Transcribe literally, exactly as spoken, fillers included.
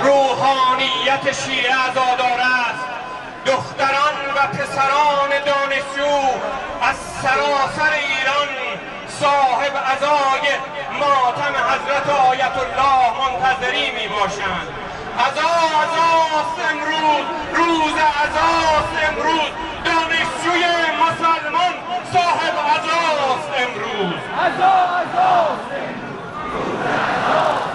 روحانیت شیعه عزادار است. دختران و پسران دانشجو از سراسر ایران صاحب عزای ماتم حضرت آیت الله منتظری می باشند. عزا عزاست امروز، روز عزاست امروز، دانشجوی مسلمان صاحب عزاست امروز. عزا عزاست امروز، روز عزاست.